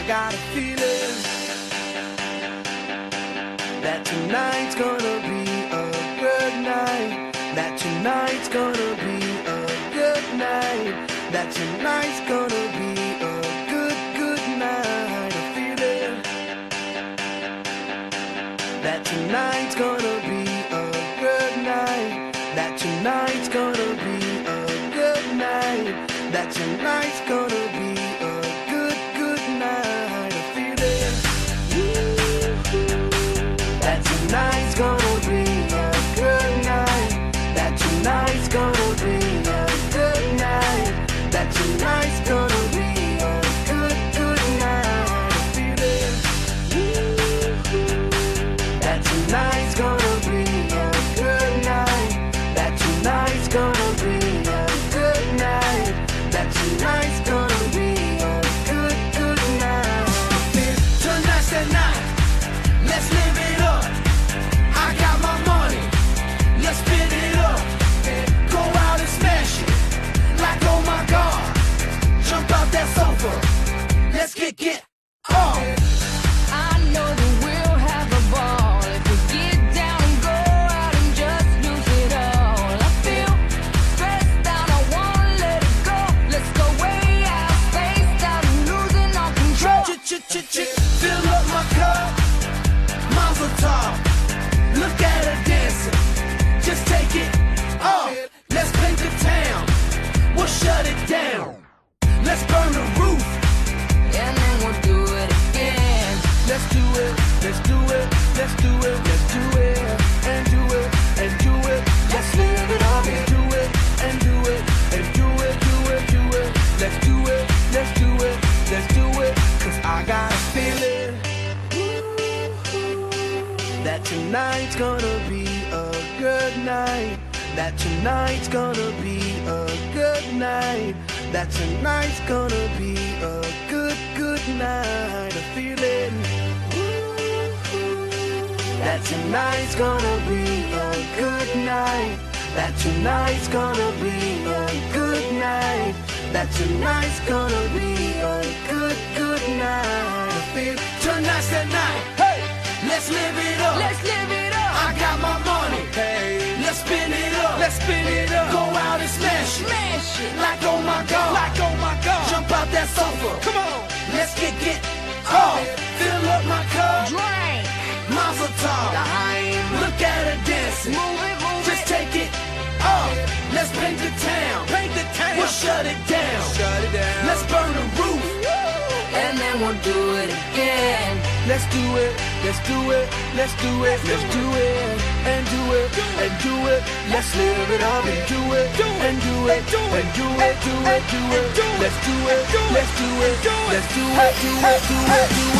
got a feeling that tonight's gonna be a good night. That tonight's gonna be a good night. That tonight's gonna be a good, good night. A feeling that tonight's gonna be a good night. That tonight's gonna be a good night. That tonight's gonna be a good, good night. A feeling that tonight's gonna be a good night. That tonight's gonna be a good night. That tonight's gonna be a good, good night. A feeling that tonight's gonna be a good night. That tonight's gonna be a good night. That tonight's gonna be a good, good night. Tonight's the night. Let's live it up. I got my money. Let's spin it up. Go out and smash it. Like oh my God. Jump out that sofa. Let's get on. I know that we'll have a ball if we get down and go out and just lose it all. I feel stressed out, I wanna let it go. Let's go way out, spaced out and losing all control. Fill up my cup. Mazel tov. Look at her dancing. Just take it off. Let's paint the town. We'll shut it down. Let's burn the roof. And then we'll do it again. Let's do it. Let's do it. Let's do it. Let's do it. And do it. And do it. Let's live it up and do it. And do it. And do it. Do it. Do it. Let's do it. Let's do it. Let's do it. 'Cause I got a feeling that tonight's gonna be a good night. That tonight's gonna be a good night. That tonight's gonna be a good, good night. A feeling that tonight's gonna be a good night. That tonight's gonna be a good night. That tonight's gonna be a good, good night. I feel tonight's the night. Hey, let's live it up. Let's live it up. I got my money. Hey, let's spin it up. Let's spin it up. Go out and smash it. Smash it. Like oh my God. Like oh my God. Jump out that sofa. Come on. Let's get off. Fill up my cup. Drink. Mazel tov. Look at her dancing. Move it, move Just it. take it off. Let's paint the town. Paint the town. We'll shut it down. Shut it down. Let's burn the roof. And then we'll do it again. Let's do it. Let's do it. Let's do it. Let's do it. And do it. And do it. Let's live it up and do it. And do it. And do it. Do it. Do it. Let's do it. Let's do it. Let's do it. Do it. Do it. Do it.